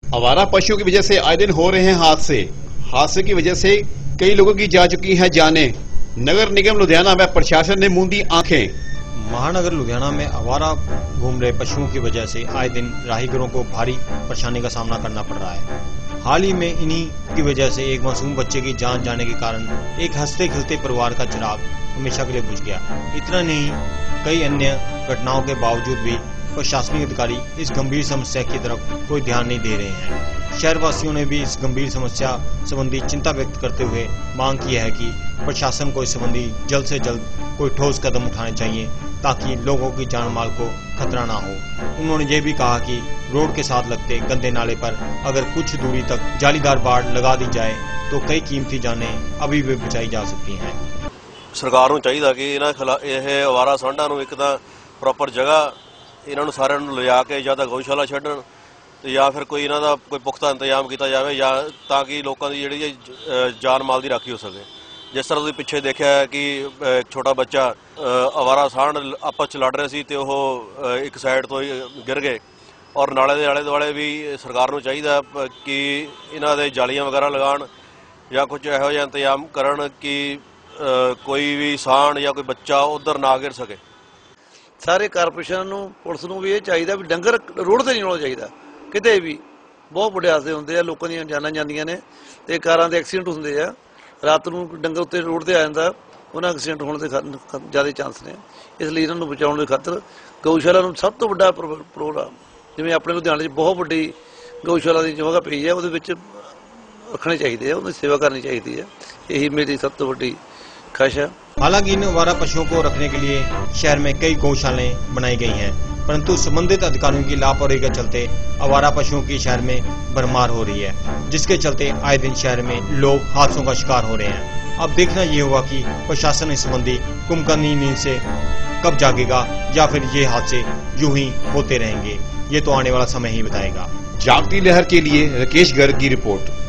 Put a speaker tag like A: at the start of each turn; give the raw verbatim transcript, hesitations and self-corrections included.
A: आवारा पशुओं की वजह से आए दिन हो रहे हैं हादसे। हादसे की वजह से कई लोगों की जा चुकी हैं जानें। नगर निगम लुधियाना में प्रशासन ने मूंदी आंखें।
B: महानगर लुधियाना में आवारा घूम रहे पशुओं की वजह से आए दिन राहगीरों को भारी परेशानी का सामना करना पड़ रहा है। हाल ही में इन्हीं की वजह से एक मासूम बच्चे की जान जाने के कारण एक हंसते खिलते परिवार का चिराग हमेशा के लिए बुझ गया। इतना नहीं, कई अन्य घटनाओं के बावजूद भी प्रशासनिक अधिकारी इस गंभीर समस्या की तरफ कोई ध्यान नहीं दे रहे हैं। शहरवासियों ने भी इस गंभीर समस्या संबंधी चिंता व्यक्त करते हुए मांग की है कि प्रशासन को इस संबंधी जल्द से जल्द कोई ठोस कदम उठाने चाहिए ताकि लोगों की जान माल को खतरा ना हो। उन्होंने ये भी कहा कि रोड के साथ लगते गंदे नाले पर अगर कुछ दूरी तक जालीदार बाड़ लगा दी जाए तो कई कीमती जानें अभी भी बचाई जा सकती हैं।
C: सरकार ਨੂੰ ਚਾਹੀਦਾ ਕਿ ਇਹਨਾਂ ਖਿਲਾਫ ਇਹ ਅਵਾਰਾ ਸਾਂਢਾਂ ਨੂੰ ਇੱਕ ਤਾਂ ਪ੍ਰੋਪਰ ਜਗ੍ਹਾ ਇਹਨਾਂ ਨੂੰ ਸਾਰਿਆਂ ਨੂੰ ਲਿਜਾ ਕੇ ਜਾਂ ਤਾਂ ਗਊਸ਼ਾਲਾ ਛੱਡਣ ਤੇ ਜਾਂ ਫਿਰ ਕੋਈ ਇਹਨਾਂ ਦਾ ਕੋਈ ਪੁਖਤਾ ਇੰਤਜ਼ਾਮ ਕੀਤਾ ਜਾਵੇ ਜਾਂ ਤਾਂ ਕਿ ਲੋਕਾਂ ਦੀ ਜਿਹੜੀ ਜਾਨ ਮਾਲ ਦੀ ਰਾਖੀ ਹੋ ਸਕੇ। ਜਿਸ ਤਰ੍ਹਾਂ ਤੁਸੀਂ ਪਿੱਛੇ ਦੇਖਿਆ ਹੈ ਕਿ ਇੱਕ ਛੋਟਾ ਬੱਚਾ ਅਵਾਰਾ ਸਾਂਢ ਆਪਸ 'ਚ ਲੜ ਰਹੇ ਸੀ ਤੇ ਉਹ ਇੱਕ ਸਾਈਡ ਤੋਂ ਗਿਰ ਗਏ ਔਰ ਨਾਲੇ ਦੇ ਆਲੇ ਦੁਆਲੇ ਵੀ ਸਰਕਾਰ ਨੂੰ ਚਾਹੀਦਾ ਕਿ ਇਹਨਾਂ ਦੇ ਜਾਲੀਆਂ ਵਗੈਰਾ ਲਗਾਉਣ ਜਾਂ ਕੁਝ ਇਹੋ ਜਿਹਾ ਇੰਤਜ਼ਾਮ ਕਰਨ ਕਿ कोई भी साण या कोई बच्चा उधर ना गिर सके।
D: सारे कारपोरेशन नूं पुलिस नूं भी ये चाहिए भी डंगर रोड ते नहीं होना चाहिए किते भी। बहुत बड़े हादसे होंदे आ, लोकां दीयां जानां जांदियां ने ते कारां दे एक्सीडेंट हुंदे आ। रात नूं डंगर उत्ते रोड ते आ जांदा, उन्हां एक्सीडेंट होने के ज़्यादा चांस ने। इसलिए इन्हां नूं बचाउण दे खातर गऊशाला नूं सब तो वड्डा प्रोग्राम जिवें अपने लुधियाणे 'च बहुत वड्डी गऊशाला दी जगह पई है, उहदे विच रखने चाहिए, उहदी सेवा करनी चाहिए है। यही मेरी सब तो वड्डी ख्वाहिश है।
B: हालांकि इन आवारा पशुओं को रखने के लिए शहर में कई गौशालाएं बनाई गई हैं, परंतु संबंधित अधिकारियों की लापरवाही के चलते आवारा पशुओं की शहर में भरमार हो रही है, जिसके चलते आए दिन शहर में लोग हादसों का शिकार हो रहे हैं। अब देखना ये होगा कि प्रशासन इस संबंधी कुंभकर्णी नींद से कब जागेगा या फिर ये हादसे यूं ही होते रहेंगे। ये तो आने वाला समय ही बताएगा।
A: जागती लहर के लिए राकेश गर्ग की रिपोर्ट।